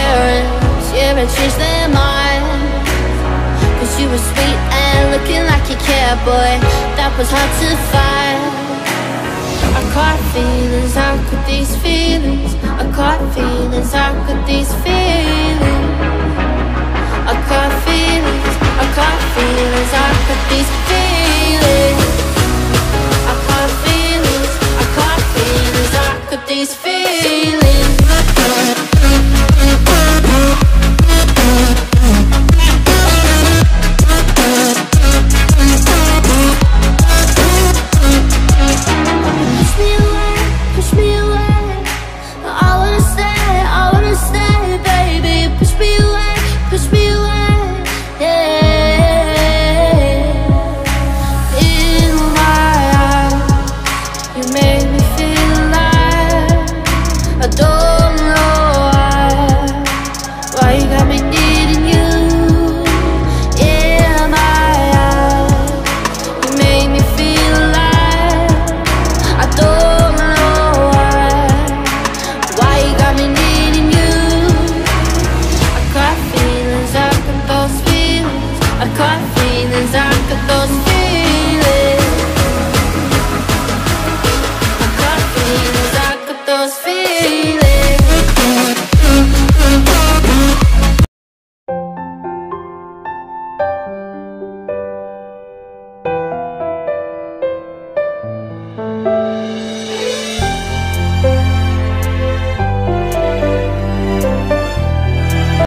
parents, yeah, and changed their mind. Cause you were sweet and looking like you cared, boy, that was hard to find. I caught feelings, how could these feelings? I caught feelings, how could these feelings? I caught feelings, I caught feelings, how could these feelings? I caught feelings, I caught feelings, how could these feelings?